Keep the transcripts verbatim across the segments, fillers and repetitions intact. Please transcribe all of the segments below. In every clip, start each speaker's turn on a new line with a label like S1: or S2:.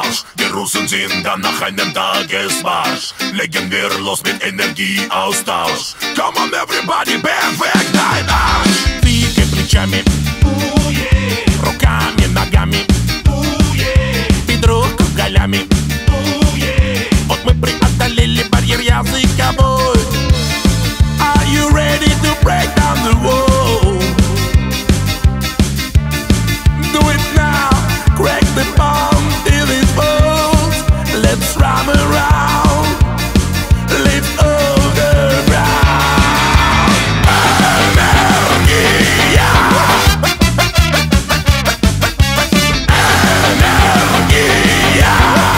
S1: Marsch. Die Russen sind dann nach einem Tagesmarsch. Legen wir los mit Energieaustausch. Come on everybody, beweg dein Arsch. Двигай плечами, oh yeah. Руками, ногами, oh yeah. Бедро кругалями, oh yeah. Вот мы преодолели барьер языковой. Are you ready to break down the wall? Do it now, crack the bomb till it falls. Let's run around, lift all the ground. Energia, energia,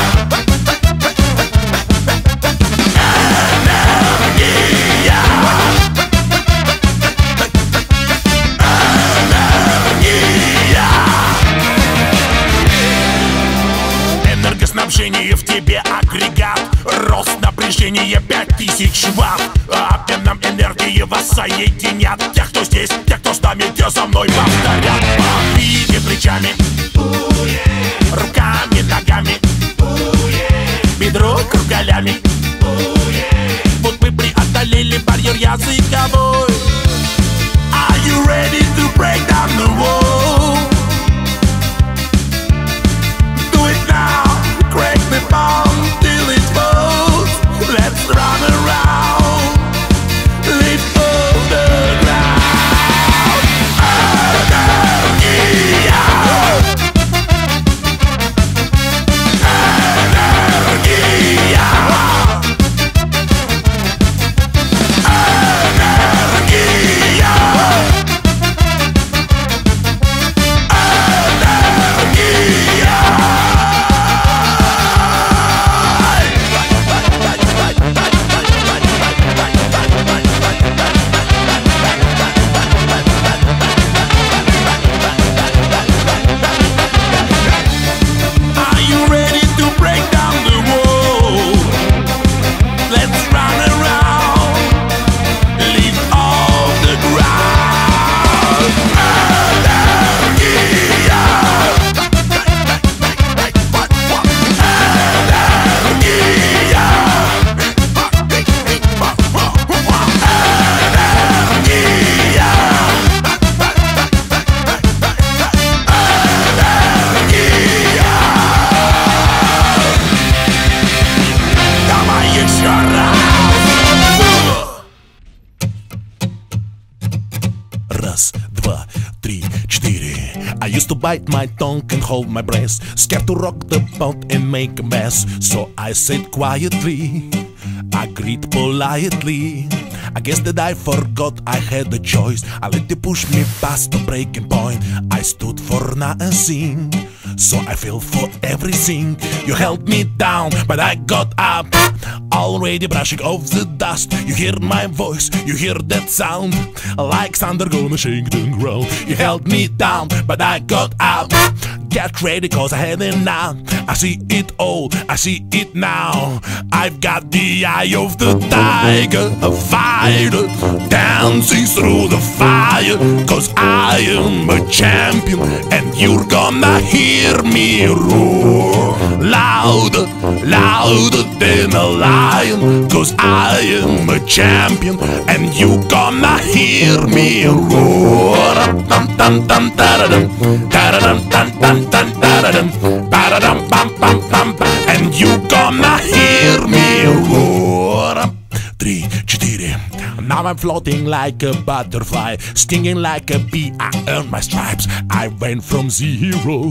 S1: энергоснабжение в тебе агрегат. Рост напряжения пять тысяч ватт. Обменом энергии вас соединят. Те, кто здесь, те, кто с нами, те за мной повторят. Двигай плечами, oh yeah. Руками, ногами, oh yeah. Бедро кругалями, oh yeah. Вот мы преодолели барьер языковой. Are you ready to break down the wall? Do it now, crack the bomb till it falls. Let's run around, lift all the ground. Energia, energia,
S2: Раз, два, три, четыре. I used to bite my tongue and hold my breath, scared to rock the boat and make a mess. So I said quietly, agreed politely. I guess that I forgot I had a choice. I let you push me past the breaking point. I stood for nothing, so I fell for everything. You held me down, but I got up, already brushing off the dust. You hear my voice, you hear that sound, like thunder gonna shake the ground. You held me down, but I got up. Get ready, cause I had enough. I see it all, I see it now. I've got the eye of the tiger, a fighter, dancing through the fire. Cause I am a champion, and you're gonna hear me roar. Louder, louder than a lion. Cause I am a champion, and you gonna hear me roar. Dum dum dum da dum, da dum dum dum dum da dum, ba dum bum bum bum, and you gonna hear me roar. Three, четыре. Now I'm floating like a butterfly, stinging like a bee. I earned my stripes. I went from zero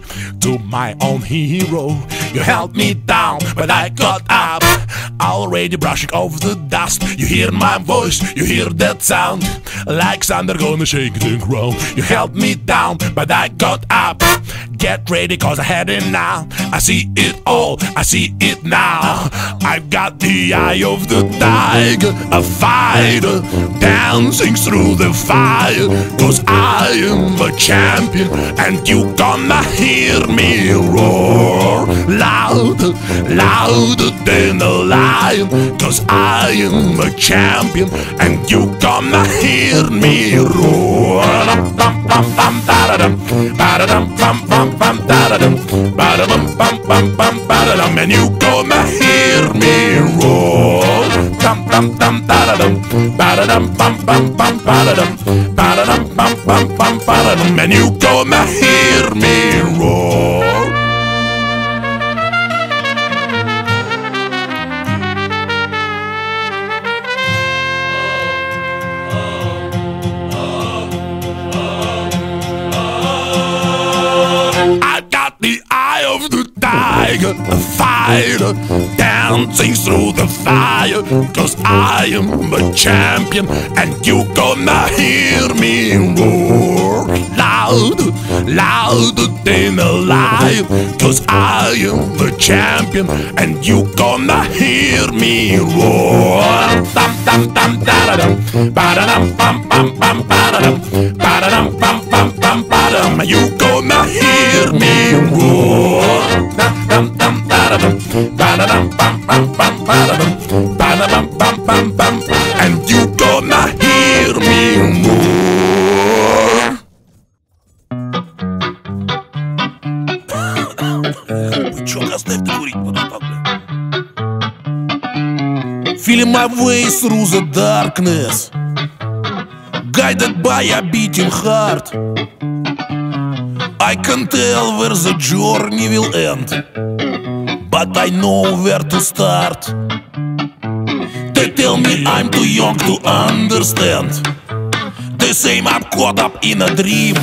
S2: to my own hero. You held me down, but I got up, already brushing off the dust. You hear my voice, you hear that sound, like thunder gonna shake the ground. You held me down, but I got up. Get ready, cause I had enough. I see it all, I see it now. I've got the eye of the tiger, a fighter, dancing through the fire. Cause I am a champion, and you gonna hear me roar. Louder, louder than a lion. Cause I am a champion, and you gonna hear me roar. Bum bum bum da da dum, ba da dum bum bum bum da da dum, ba da bum bum
S1: bum bum ba-da-dum, and you gonna hear me roar. Dum dum dum da-da-dum, ba-da-dum bum bum bum ba-da-dum, ba-da-dum bum bum bum ba-da-dum, and you gonna hear me roar. The eye of the tiger, a fighter, dancing through the fire. Cause I am a champion, and you gonna hear me roar. Loud, louder than a lion. Cause I am a champion, and you gonna hear me roar. Dum dum dum da da dum, ba da dum bum bum bum ba da dum, ba da dum bum bum bum ba dum. You gonna hear me roar. Dum dum dum da da dum, ba da dum bum bum bum ba da dum, ba da bum bum bum bum, and you gonna hear me roar. Чё, оставь ты курить, потом,
S2: Feeling my way through the darkness, guided by a beating heart. I can tell where the journey will end, but I know where to start. They tell me I'm too young to understand. They say I'm caught up in a dream.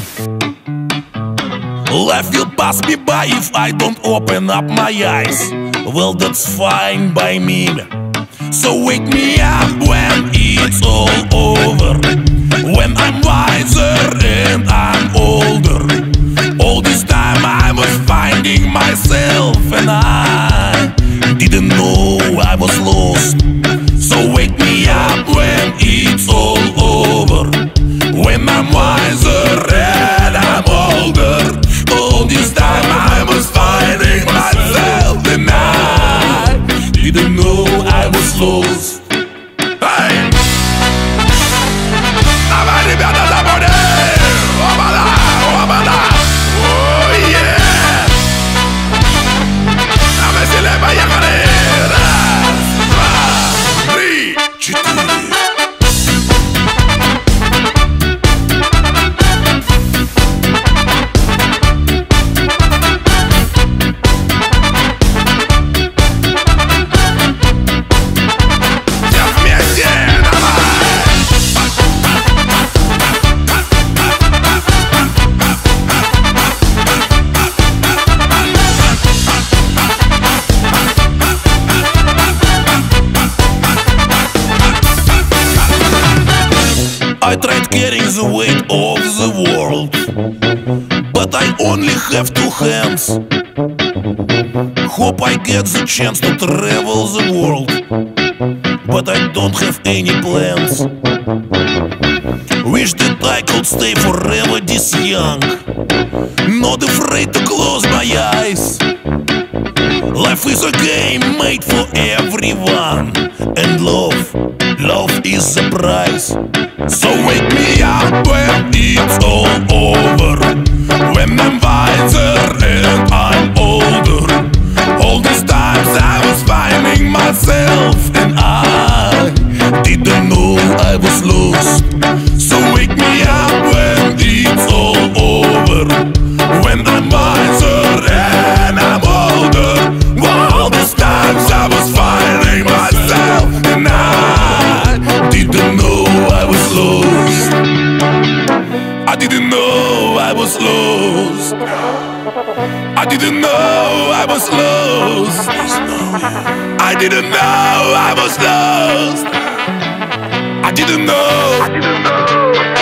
S2: Life will pass me by if I don't open up my eyes. Well, that's fine by me. So wake me up when it's all over, when I'm wiser and I'm older. All this time I was finding myself, and I didn't know I was lost. So wake me up when it's all over, when I'm wiser and I'm older. All this time I was finding myself, and I didn't know I was lost. Hey! Давай, ребята, забудем! Оба-да, оба-да! Oh yeah! На веселе поехали! Раз, два, три, четыре! I tried carrying the weight of the world, but I only have two hands. Hope I get the chance to travel the world, but I don't have any plans. Wish that I could stay forever this young, not afraid to close my eyes. Life is a game made for everyone, and love, love is the prize. So wake me up when it's all over, when I'm wiser and I'm older. All these times I was finding myself, and I didn't know I was lost. So wake me up when it's all over, when I'm wiser and I'm older. All these times I was finding myself, and I didn't know I was lost. I didn't know I was lost. I didn't know I was lost. I didn't know I was lost. I didn't know. I didn't know.